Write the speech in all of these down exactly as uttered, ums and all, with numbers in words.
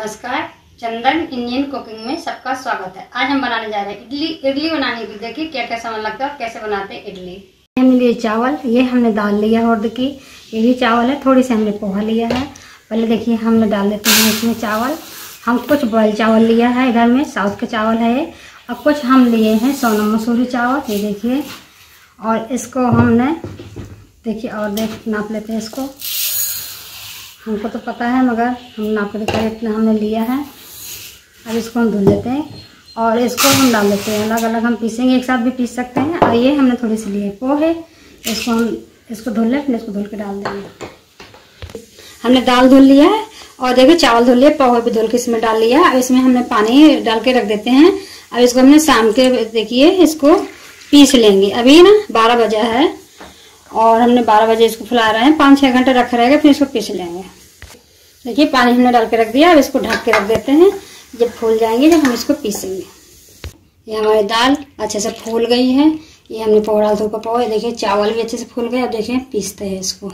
नमस्कार, चंदन Indian cooking में सबका स्वागत है। आज हम बनाने जा रहे हैं इडली। इडली बनाने के लिए देखिए क्या क्या सामान लगता है और कैसे बनाते हैं इडली। हमने लिए चावल, ये हमने दाल लिया है उड़द की, ये भी चावल है। थोड़ी सी हमने पोहा लिया है। पहले देखिए हमने डाल देते हैं इसमें चावल। हम कुछ बॉयल चावल लिया है, इधर में साउथ का चावल है ये, और कुछ हम लिए हैं सोनम मसूरी चावल, ये देखिए। और इसको हमने देखिए और देख नाप लेते हैं इसको। हमको तो पता है मगर हम नाप के दिखाए इतना हमने लिया है। अब इसको हम धुल लेते हैं और इसको हम डाल लेते हैं। अलग अलग हम पीसेंगे, एक साथ भी पीस सकते हैं। और ये हमने थोड़ी सी लिए पोहे, इसको हम इसको धुल लें, फिर इसको धुल के डाल देंगे। हमने दाल धुल लिया है और देखिए चावल धुल लिया, पोहे भी धुल के इसमें डाल लिया। अब इसमें हमने पानी डाल के रख देते हैं। अब इसको हमने शाम के देखिए इसको पीस लेंगे। अभी ना बारह बजा है और हमने बारह बजे इसको फुला रहे हैं, पाँच छः घंटे रखा रहेगा, फिर इसको पीस लेंगे। देखिए पानी हमने डाल के रख दिया। अब इसको ढक के रख देते हैं, जब फूल जाएंगे जब हम इसको पीसेंगे। ये हमारी दाल अच्छे से फूल गई है। ये हमने पोहा डाल दो पोहा, देखिए चावल भी अच्छे से फूल गए। अब देखिए पीसते हैं इसको।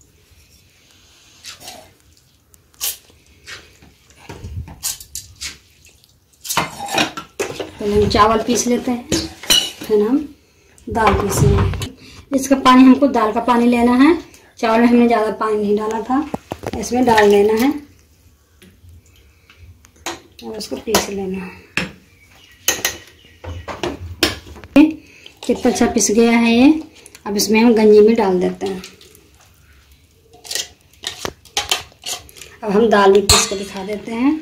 पहले हम चावल पीस लेते हैं, फिर हम दाल पीसेंगे। इसका पानी हमको दाल का पानी लेना है। चावल में हमने ज़्यादा पानी नहीं डाला था, इसमें डाल लेना है और इसको पीस लेना है। कितना अच्छा पिस गया है ये। अब इसमें हम गंजी में डाल देते हैं। अब हम दाल भी पीस के दिखा देते हैं।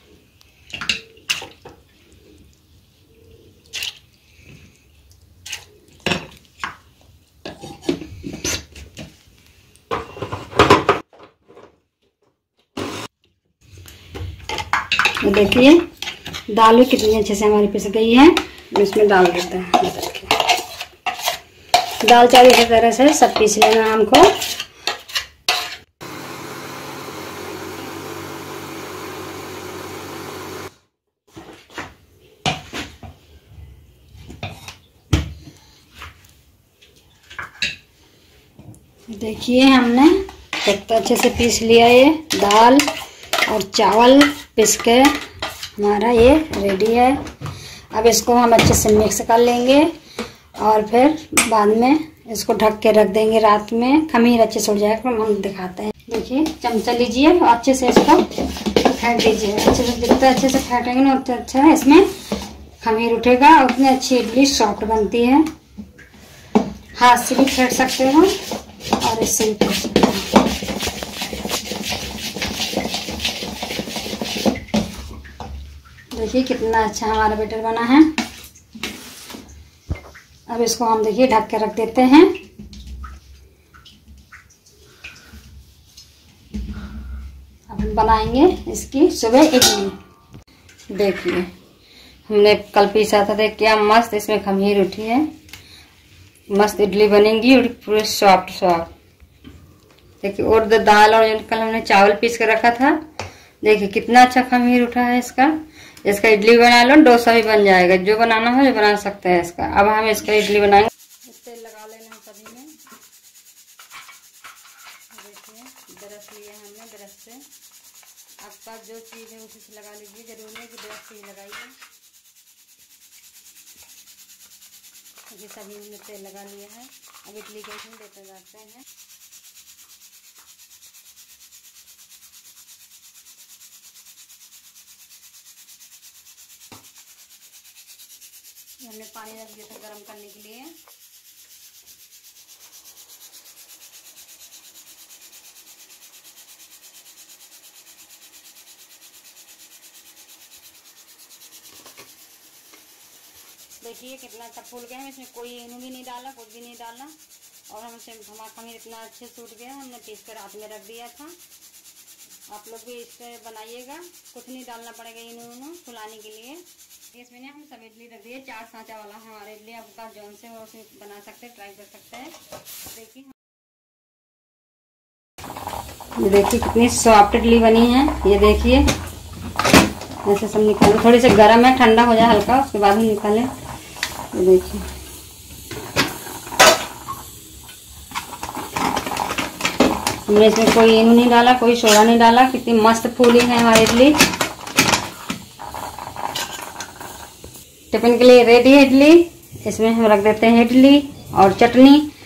तो देखिए दाल भी कितनी अच्छे से हमारी पिस गई है। इसमें डाल देते हैं। दाल चावल इसी तरह से सब पीस लेना है हमको। देखिए हमने कितना अच्छे से पीस लिया ये दाल और चावल पिस के हमारा ये रेडी है। अब इसको हम अच्छे से मिक्स कर लेंगे और फिर बाद में इसको ढक के रख देंगे रात में। खमीर अच्छे से उड़ जाएगा, हम दिखाते हैं। देखिए चमचा लीजिए और अच्छे से इसको फेंट दीजिए। अच्छे से जितना अच्छे से फेंटेंगे ना उतना अच्छा है, इसमें खमीर उठेगा और उतनी अच्छी इडली सॉफ्ट बनती है। हाथ से भी फेंट सकते हो और इससे भी फेंट सकते हो। देखिए कितना अच्छा हमारा बैटर बना है। अब इसको हम देखिए ढक के रख देते हैं। अब हम बनाएंगे इसकी सुबह इडली। देखिए हमने कल पीसा था, देख क्या मस्त इसमें खमीर उठी है। मस्त इडली बनेगी और पूरे सॉफ्ट सॉफ्ट। देखिए उड़द दाल और कल हमने चावल पीस के रखा था, देखिए कितना अच्छा खमीर उठा है इसका। इसका इडली बना लो, डोसा भी बन जाएगा। जो बनाना हो जो बना सकते हैं इसका। अब हम इसका इडली बनाएंगे। तेल लगा लेना है सभी में। देखिए ब्रश लिया हमने, ब्रश से आपका जो चीज़ है उसी से लगा लीजिए। जरूर नहीं कि ब्रश से ही लगाइए। ये सभी हमने तेल लगा लिया है। अब इडली के इसमें देते जाते हैं। हमने पानी रख दिया था गर्म करने के लिए। देखिए कितना अच्छा फूल गया है। इसमें कोई इनो भी नहीं डाला, कुछ भी नहीं डाला। और हमसे हमारा खमीर इतना अच्छे सूट गया, हमने पीस कर रात में रख दिया था। आप लोग भी इससे बनाइएगा, कुछ नहीं डालना पड़ेगा इनो इनो फुलाने के लिए। इसमें हम सब इडली रख दिए। चार सांचा वाला है हमारा इडली। आपका जौन से हो उसमें बना सकते हैं, ट्राई कर सकते हैं। देखिए ये देखिए कितनी सॉफ्ट इडली बनी है। ये देखिए ऐसे सब निकाले। थोड़ी सी गर्म है, ठंडा हो जाए हल्का, उसके बाद हम निकालें। ये देखिए हमने इसमें कोई इनो नहीं डाला, कोई सोडा नहीं डाला। कितनी मस्त फूली है हमारी इडली। टिफिन के लिए रेडी है इडली। इसमें हम रख देते हैं इडली और चटनी।